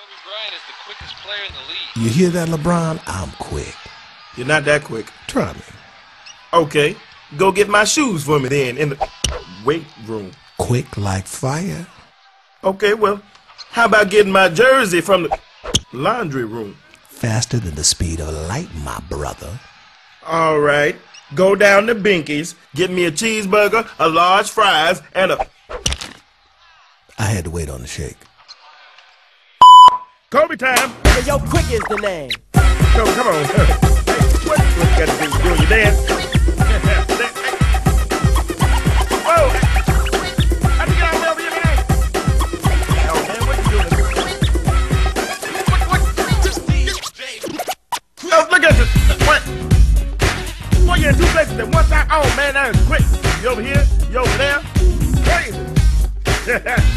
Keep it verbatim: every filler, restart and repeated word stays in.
Kobe Bryant is the quickest player in the league. You hear that, LeBron? I'm quick. You're not that quick. Try me. Okay, go get my shoes for me then in the weight room. Quick like fire. Okay, well, how about getting my jersey from the laundry room? Faster than the speed of light, my brother. All right, go down to Binky's, get me a cheeseburger, a large fries, and a... I had to wait on the shake. Kobe time! Hey, yo, Quick is the name. Kobe, come on. Hey, what, what you got to do? Doing your dance? Whoa! How'd you get out there over here, man? Oh, man, what you doing? What, what? Oh, look at this. What? Boy, you're in two places at one time. Oh, man, that is quick. You over here? You over there? Crazy.